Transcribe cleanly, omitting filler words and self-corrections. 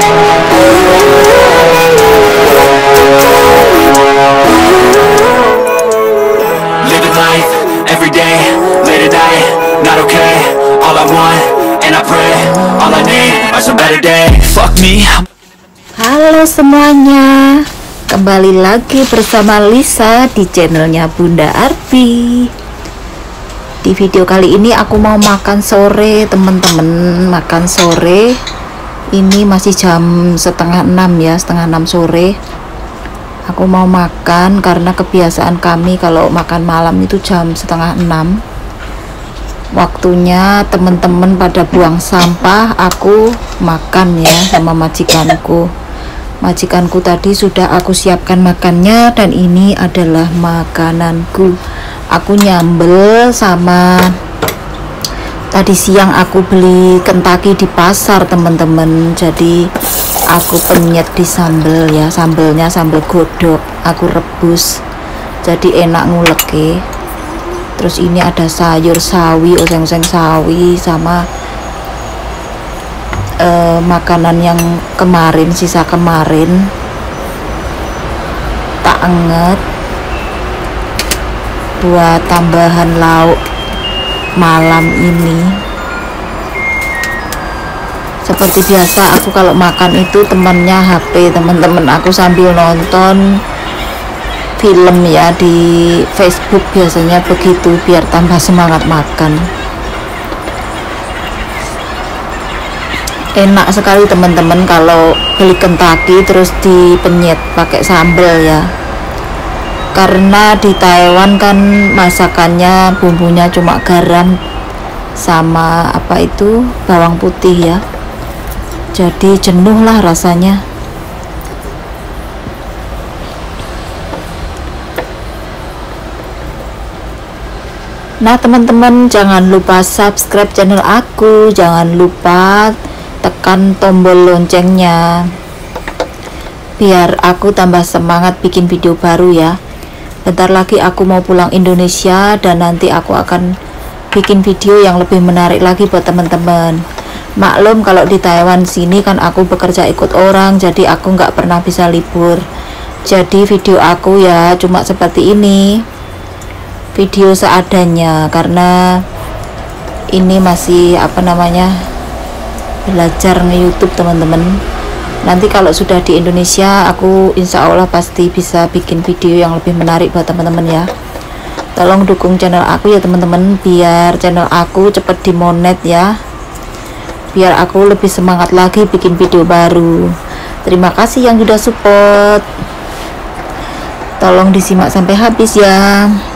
Living life, everyday, late at night, not okay. All I want, and I pray, all I need are some better days. Fuck me. Halo semuanya, kembali lagi bersama Lisa di channelnya Bunda Arbi. Di video kali ini aku mau makan sore, temen-temen. Makan sore. Ini masih jam setengah 6 ya, setengah 6 sore. Aku mau makan karena kebiasaan kami kalau makan malam itu jam setengah 6. Waktunya temen-temen pada buang sampah, aku makan ya sama majikanku. Majikanku tadi sudah aku siapkan makannya dan ini adalah makananku. Aku nyambel sama tadi siang aku beli Kentucky di pasar, teman-teman. Jadi aku penyet di sambel ya, sambelnya sambel godok. Aku rebus. Jadi enak nguleke. Terus ini ada sayur sawi, oseng-oseng sawi sama makanan yang kemarin, sisa kemarin tak anget buat tambahan lauk malam ini. Seperti biasa aku kalau makan itu temannya HP, teman-teman aku sambil nonton film ya di Facebook, biasanya begitu biar tambah semangat makan. Enak sekali teman-teman kalau beli Kentucky terus dipenyet pakai sambal ya, karena di Taiwan kan masakannya bumbunya cuma garam sama apa itu bawang putih ya, jadi jenuh lah rasanya. Nah teman-teman, jangan lupa subscribe channel aku, jangan lupa tekan tombol loncengnya biar aku tambah semangat bikin video baru ya. Bentar lagi aku mau pulang Indonesia dan nanti aku akan bikin video yang lebih menarik lagi buat teman-teman. Maklum kalau di Taiwan sini kan aku bekerja ikut orang, jadi aku nggak pernah bisa libur. Jadi video aku ya cuma seperti ini, video seadanya, karena ini masih apa namanya, belajar nge-YouTube teman-teman. Nanti kalau sudah di Indonesia aku insya Allah pasti bisa bikin video yang lebih menarik buat teman-teman ya. Tolong dukung channel aku ya teman-teman, biar channel aku cepet dimonet ya, biar aku lebih semangat lagi bikin video baru. Terima kasih yang sudah support, tolong disimak sampai habis ya.